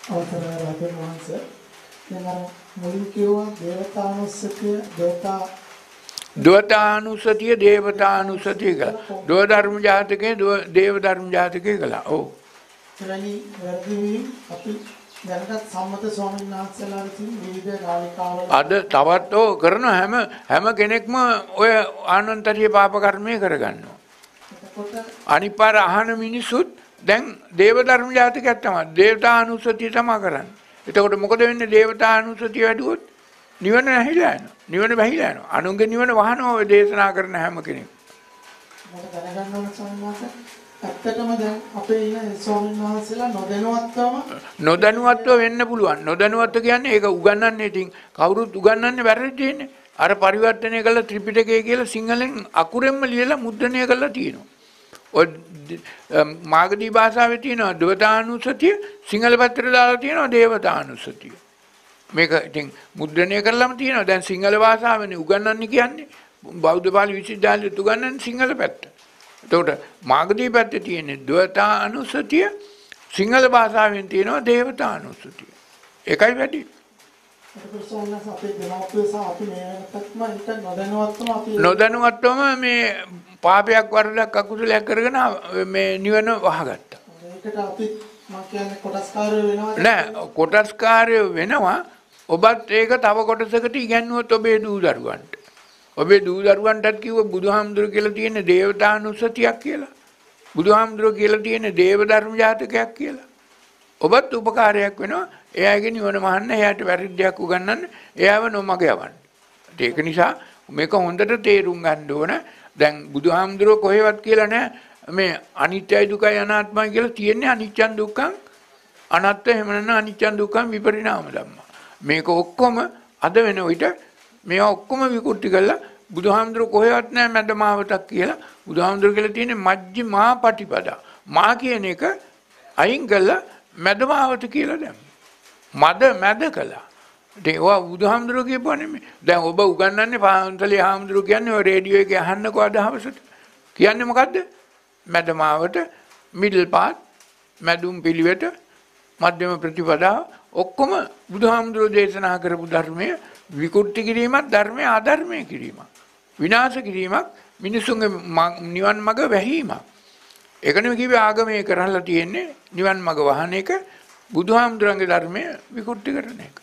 අවසරයි රහතන් වහන්සේ. දැන් අර මුලින් කිව්වා දේවතානුස්සතිය දේවතානුස්සතිය කියලා. දෝ ධර්ම ජාතකයේ දේව ධර්ම ජාතකයේ කළා. ඔව්. එවැනි වර්ධවීම් අපි දැනටත් සම්මත ස්වාමීන් වහන්සේලා විසින් විවිධ කාලිකාවල අද තවත් කරන හැම කෙනෙක්ම ඔය ආනන්තරීය පාප කර්මය කරගන්නවා. අනිත් පාර අහන මිනිසුත් දැන් දේව ධර්ම ජාතකයක් තමයි. දේවතානුස්සතිය තමයි කරන්නේ. එතකොට මොකද වෙන්නේ? දේවතානුස්සතිය වැඩුවොත් නිවන නැහිලා යනවා. නිවන බැහැලා යනවා. අනුන්ගේ නිවන වහනවා ඔය දේශනා කරන හැම කෙනෙක්. මට දැනගන්න ඕන ස්වාමීන් වහන්සේ ඇත්තටම දැන් අපේ ඉන්න ස්වාමීන් වහන්සේලා නොදැනුවත්ව වෙන්න පුළුවන්. නොදැනුවත්ව කියන්නේ ඒක උගන්වන්නේ ඉතින් කවුරුත් උගන්වන්නේ වැරදි දෙන්නේ. අර පරිවර්තනය කළ ත්‍රිපිටකය කියලා සිංහලෙන් අකුරෙන්ම ලියලා මුද්‍රණය කරලා තියෙනවා. ඔය මාගදී භාෂාවේ තියෙනවා දේවතානුස්සතිය, සිංහල පැත්තට දාලා තියෙනවා දේවතානුස්සතිය. මේක ඉතින් මුද්‍රණය කරලාම තියෙනවා. දැන් සිංහල භාෂාවෙන් උගන්වන්නේ කියන්නේ බෞද්ධ පාලි විශ්වවිද්‍යාලයේ උගන්වන්නේ සිංහල පැත්ත. එතකොට මාගදී පැත්තේ තියෙන දේවතානුස්සතිය, සිංහල භාෂාවෙන් තියෙනවා දේවතානුස්සතිය. ඒකයි වැඩි. නොදැනුවත්වම මේ පාපයක් වරදක් අකුසලයක් කරගෙන මේ නිවන වහගත්තා. ඒකට අපි මම කියන්නේ කොටස්කාරයෝ වෙනවා නෑ කොටස්කාරයෝ වෙනවා. ඔබත් ඒක තව කොටසකට ඉගැන්වුවොත් ඔබේ දූ දරුවන්ට. ඔබේ දූ දරුවන්ටත් කිව්ව බුදුහාමුදුරුවෝ කියලා තියෙන දේවතානුස්සතියක් කියලා. බුදුහාමුදුරුවෝ කියලා තියෙන දේව ධර්ම ජාතකයක් කියලා. ඔබත් උපකාරයක් වෙනවා. එයාගේ නිවන මහන්න, එයාට වැරද්දයක් උගන්වන්න, එයාව නොමග යවන්න. ඒක නිසා මේක හොඳට තේරුම් ගන්න ඕන. දැන් බුදුහාමුදුරුවෝ කොහෙවත් කියලා නැහැ මේ අනිත්‍යයි දුකයි අනාත්මයි කියලා තියෙන්නේ අනිච්චන් දුක්ඛං අනාත්ම එහෙම නැත්නම් අනිච්චන් දුක්ඛං විපරිණාම ධම්මා. මේක ඔක්කොම අද වෙන විට මේවා ඔක්කොම විකෘති කරලා බුදුහාමුදුරුවෝ කොහෙවත් නැහැ මැදමාවතක් කියලා. බුදුහාමුදුරුවෝ කියලා තියෙන්නේ මජ්ක්‍ධිමා පටිපදා. මා කියන එක අයින් කළා මැදමාවත කියලා දැම්මා. මැද කළා. ඒවා බුදුහාමුදුරුවෝ කියපුවා නෙමෙයි. දැන් ඔබ උගන්වන්නේ පාන්සලේ හාමුදුරුවෝ කියන්නේ ඔය රේඩියෝ එකේ අහන්නකෝ අද හවසට. කියන්නේ මොකද්ද? මැදමාවත, මිඩල් පාත්, මැදුම් පිළිවෙත, මධ්‍යම ප්‍රතිපදාව ඔක්කොම බුදුහාමුදුරුවෝ දේශනා කරපු ධර්මයේ විකෘති කිරීමක්, ධර්මයේ අධර්මයේ කිරීමක්, විනාශ කිරීමක්, මිනිසුන්ගේ නිවන් මඟ වැහිීමක්. ඒකනේ කිව්වේ ආගමේ කරලා තියෙන්නේ නිවන් මඟ වහන එක, බුදුහාමුදුරන්ගේ ධර්මයේ විකෘති කරන එක.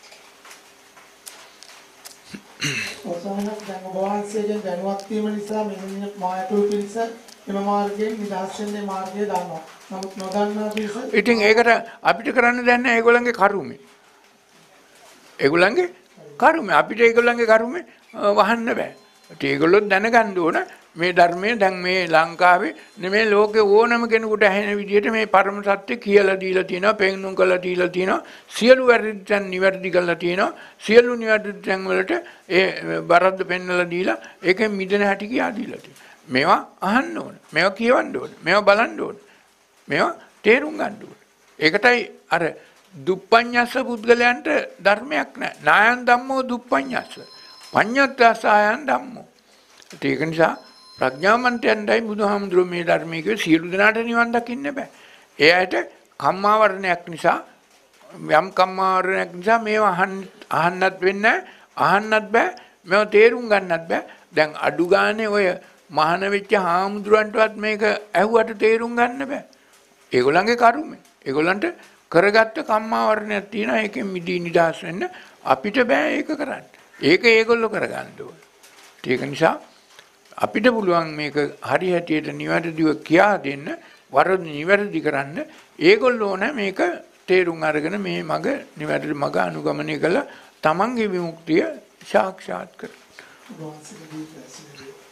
ඔසවනක් දැන් ඔබ වහන්සේගෙන් දැනුවත් වීම නිසා මෙන්න මායතුරු පිරිස එම මාර්ගයෙන් නිදහස් වෙන්නේ මාර්ගය දන්නවා. නමුත් නොදන්නා පිරිස ඉතින් ඒකට අපිට කරන්න දැන් නැහැ ඒගොල්ලන්ගේ කරුමේ. ඒගොල්ලන්ගේ කරුමේ අපිට ඒගොල්ලන්ගේ කරුමේ වහන්න බෑ. ඒගොල්ලෝ දැනගන්න ඕන මේ ධර්මයේ දැන් මේ ලංකාවේ නෙමේ ලෝකේ ඕනම කෙනෙකුට ඇහෙන විදිහට මේ පරම සත්‍ය කියලා දීලා තියෙනවා, පෙන්눔 කරලා දීලා තියෙනවා, සියලු වැරදියන් නිවැරදි කරලා තියෙනවා, සියලු නිවැරදි තැන් වලට ඒ බරද්ද පෙන්වලා දීලා ඒකෙන් මිදෙන හැටි කියා දීලා තියෙනවා. මේවා අහන්න ඕන, මේවා කියවන්න ඕන, මේවා බලන්න ඕන, මේවා තේරුම් ගන්න ඕන. ඒකටයි අර දුප්පඤ්ඤස්ස පුද්ගලයන්ට ධර්මයක් නැහැ. නායන් ධම්මෝ දුප්පඤ්ඤස්ස. පඤ්ඤත්තාසයන් ධම්මෝ. ඒක නිසා ප්‍රඥාවන්තයන්ටයි බුදුහාමුදුරුවෝ මේ ධර්මයේ කිව්වේ සියලු දෙනාට නිවන් දකින්න බෑ. ඒ ඇයිට කම්මාවරණයක් නිසා යම් කම්මාවරණයක් නිසා මේවා අහන්නත් වෙන්නේ අහන්නත් බෑ. මේවා තේරුම් ගන්නත් බෑ. දැන් අඩු ගානේ ඔය මහාන වෙච්ච හාමුදුරන්ටවත් මේක ඇහුවට තේරුම් ගන්න බෑ. ඒගොල්ලන්ගේ කරුමේ. ඒගොල්ලන්ට කරගත්ත කම්මාවරණයක් තියෙනවා. ඒකෙන් මිදී නිදහස් වෙන්න අපිට බෑ ඒක කරන්න. ඒක ඒගොල්ලෝ කරගන්න ඕන. ඒක නිසා අපිට පුළුවන් මේක හරි හැටියට නිවැරදිව කියා දෙන්න, වරද නිවැරදි කරන්න. ඒගොල්ලෝ ඕන මේක තේරුම් අරගෙන මේ මඟ නිවැරදි මඟ අනුගමනය කළා තමන්ගේ විමුක්තිය සාක්ෂාත් කරගන්න.